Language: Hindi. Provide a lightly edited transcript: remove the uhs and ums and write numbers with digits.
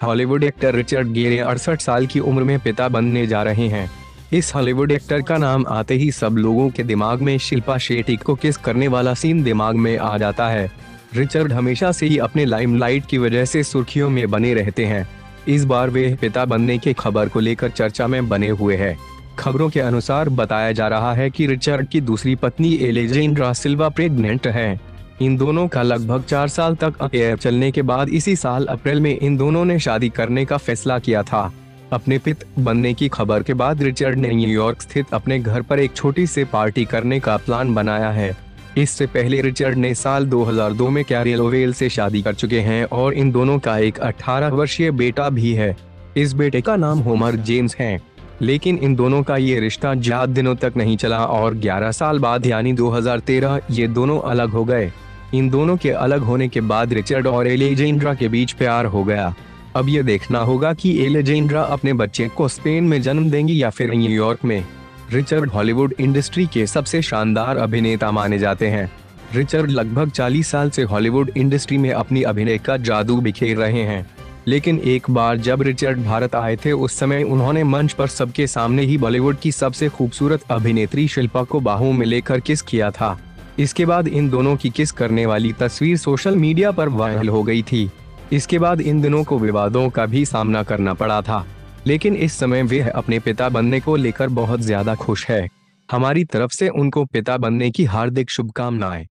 हॉलीवुड एक्टर रिचर्ड गेरे 68 साल की उम्र में पिता बनने जा रहे हैं। इस हॉलीवुड एक्टर का नाम आते ही सब लोगों के दिमाग में शिल्पा शेट्टी को किस करने वाला सीन दिमाग में आ जाता है। रिचर्ड हमेशा से ही अपने लाइमलाइट की वजह से सुर्खियों में बने रहते हैं। इस बार वे पिता बनने की खबर को लेकर चर्चा में बने हुए हैं। खबरों के अनुसार बताया जा रहा है कि रिचर्ड की दूसरी पत्नी एलेजेंड्रा सिल्वा प्रेग्नेंट है। इन दोनों का लगभग 4 साल तक अफेयर चलने के बाद इसी साल अप्रैल में इन दोनों ने शादी करने का फैसला किया था। अपने पिता बनने की खबर के बाद रिचर्ड ने न्यूयॉर्क स्थित अपने घर पर एक छोटी सी पार्टी करने का प्लान बनाया है। इससे पहले रिचर्ड ने साल 2002 में कैरी लोवेल से शादी कर चुके हैं और इन दोनों का एक 18 वर्षीय बेटा भी है। इस बेटे का नाम होमर जेम्स है। लेकिन इन दोनों का ये रिश्ता ज्यादा दिनों तक नहीं चला और 11 साल बाद यानी 2013 ये दोनों अलग हो गए। इन दोनों के अलग होने के बाद रिचर्ड और एलेजेंड्रा के बीच प्यार हो गया। अब ये देखना होगा कि एलेजेंड्रा अपने बच्चे को स्पेन में जन्म देंगी या फिर न्यूयॉर्क में। रिचर्ड हॉलीवुड इंडस्ट्री के सबसे शानदार अभिनेता माने जाते हैं। रिचर्ड लगभग 40 साल से हॉलीवुड इंडस्ट्री में अपनी अभिनय का जादू बिखेर रहे हैं। लेकिन एक बार जब रिचर्ड भारत आए थे उस समय उन्होंने मंच पर सबके सामने ही बॉलीवुड की सबसे खूबसूरत अभिनेत्री शिल्पा को बाहों में लेकर किस किया था। इसके बाद इन दोनों की किस करने वाली तस्वीर सोशल मीडिया पर वायरल हो गई थी। इसके बाद इन दोनों को विवादों का भी सामना करना पड़ा था। लेकिन इस समय वे अपने पिता बनने को लेकर बहुत ज्यादा खुश है। हमारी तरफ से उनको पिता बनने की हार्दिक शुभकामनाएं।